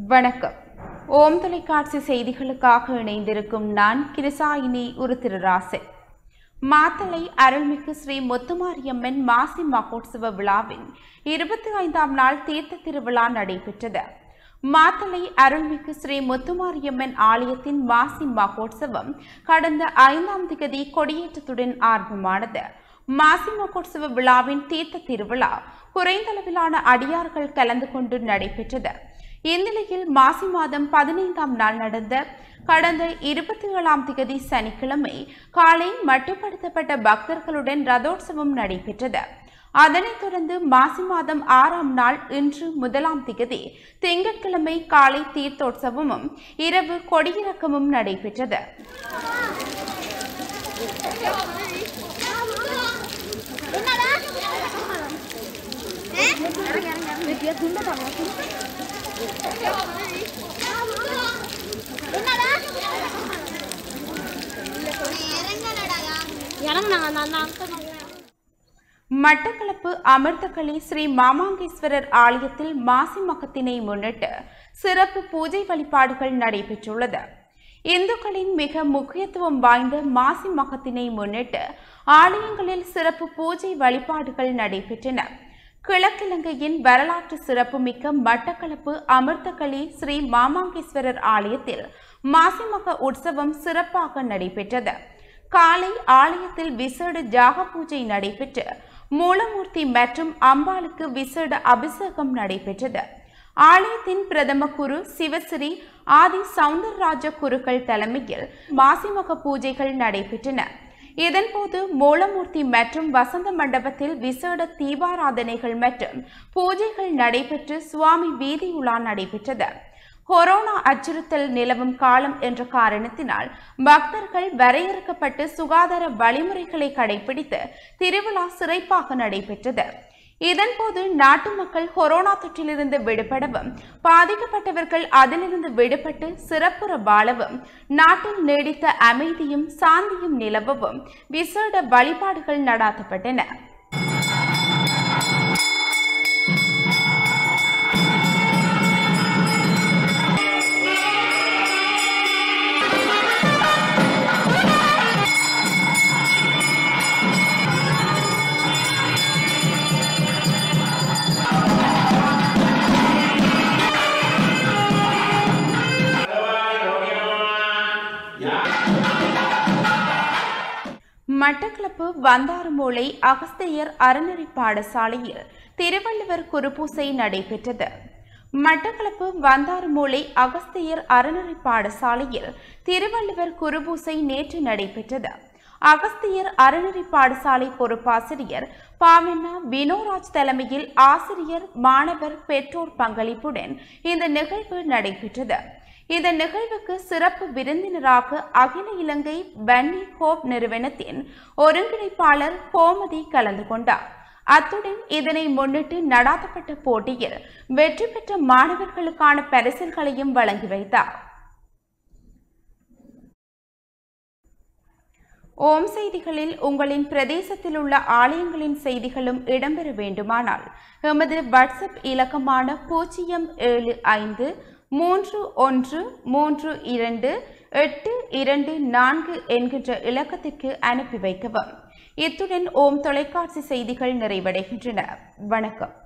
வணக்கம். ஓம் தொலைக்காட்சி செய்திகளுக்காக இணைந்திருக்கும் நான் கிருசாயினி உருத்திரராசன். மாத்தளை அருள்மிகு ஸ்ரீ முத்துமாரியம்மன் மாசி மகோத்சவ விழாவின் 25ஆம் நாள் தீர்த்த திருவிழா நடைபெற்றது. மாத்தளை அருள்மிகு ஸ்ரீ முத்துமாரியம்மன் ஆலயத்தின் மாசி மகோத்சவம் கடந்த 5ஆம் தேதி கொடியேற்றத்துடன் ஆரம்பமானது. மாசி மகோத்சவ விழாவின் தீர்த்த திருவிழா குறைந்தளவிலான அடியார்கள் கலந்து கொண்டு நடைபெற்றது. இந்நிலையில் மாசி மாதம் 15ஆம் நாள் நடந்த கடந்த 27ஆம் தேதி சனிக்கிழமை காலை மட்டுப்படுத்தப்பட்ட பக்தர்களுடன் ரதோற்சவம் நடைபெற்றது. அதனைத் தொடர்ந்து மாசி மாதம் 6ஆம் நாள் இன்று 1ஆம் தேதி திங்கட்கிழமை காலை தீர்த்தோற்சவமும் இரவு கொடியிறக்கமும் நடைபெற்றது. மட்டக்களப்பு அமிர்தகளி ஸ்ரீ மாமாங்கேஸ்வரர் ஆலயத்தில் மாசி மகத்தினை முன்னிட்டு சிறப்பு பூஜை வழிபாடுகள் நடைபெற்றுள்ளது. இந்துக்களின் மிக முக்கியத்துவம் வாய்ந்த மாசி மகத்தினை முன்னிட்டு ஆலயங்களில் சிறப்பு பூஜை வழிபாடுகள் நடைபெற்றன. கிழக்கிழங்கையின் வரலாற்று சிறப்புமிக்க மட்டக்களப்பு அமிர்தகளி ஸ்ரீ மாமாங்கேஸ்வரர் ஆலயத்தில் மாசிமக உற்சவம் சிறப்பாக நடைபெற்றது. காலை ஆலயத்தில் விசேட யாக பூஜை நடைபெற்று மூலமூர்த்தி மற்றும் அம்பாளுக்கு விசேட அபிஷேகம் நடைபெற்றது. ஆலயத்தின் பிரதம குரு சிவஸ்ரீ ஆதி சவுந்தரராஜ குருக்கள் தலைமையில் மாசிமக பூஜைகள் நடைபெற்றன. இதன்போது மூலமூர்த்தி மற்றும் வசந்த மண்டபத்தில் விசேட தீபாராதனைகள் மற்றும் பூஜைகள் நடைபெற்று சுவாமி வீதியுலா நடைபெற்றது. கொரோனா அச்சுறுத்தல் நிலவும் காலம் என்ற காரணத்தினால் பக்தர்கள் வரையறுக்கப்பட்டு சுகாதார வழிமுறைகளை கடைபிடித்து திருவிழா சிறப்பாக நடைபெற்றது. இதன்போது நாட்டு மக்கள் கொரோனா தொற்றிலிருந்து விடுபடவும் பாதிக்கப்பட்டவர்கள் அதிலிருந்து விடுபட்டு சிறப்புற வாழவும் நாட்டில் நீடித்த அமைதியும் சாந்தியும் நிலவவும் விசேட வழிபாடுகள் நடாத்தப்பட்டன. மட்டக்களப்பு வந்தாறுமூலை அகஸ்தியர் அறநெறி பாடசாலையில் திருவள்ளுவர் குருபூசை நடைபெற்றது. மட்டக்களப்பு வந்தாறுமூலை அகஸ்தியர் அறநெறி பாடசாலையில் திருவள்ளுவர் குருபூசை நேற்று நடைபெற்றது. அகஸ்தியர் அறநெறி பாடசாலை பொறுப்பாசிரியர் பாவண்ணா வினோராஜ் தலைமையில் ஆசிரியர் மாணவர் பெற்றோர் பங்களிப்புடன் இந்த நிகழ்வு நடைபெற்றது. இந்த நிகழ்வுக்கு சிறப்பு விருந்தினராக அகில இலங்கை பன்னி ஹோப் நிறுவனத்தின் ஒருங்கிணைப்பாளர் கோமதி கலந்து கொண்டார். அத்துடன் இதனை முன்னிட்டு நடாத்தப்பட்ட போட்டியில் வெற்றி பெற்ற மாணவர்களுக்கான பரிசில்களையும் வழங்கி வைத்தார். ஓம் செய்திகளில் உங்களின் பிரதேசத்தில் உள்ள ஆலயங்களின் செய்திகளும் இடம்பெற வேண்டுமானால் எமது வாட்ஸ்அப் இலக்கமான 07531328224 என்கின்ற இலக்கத்திற்கு அனுப்பி வைக்கவும். இத்துடன் ஓம் தொலைக்காட்சி செய்திகள் நிறைவடைகின்றன. வணக்கம்.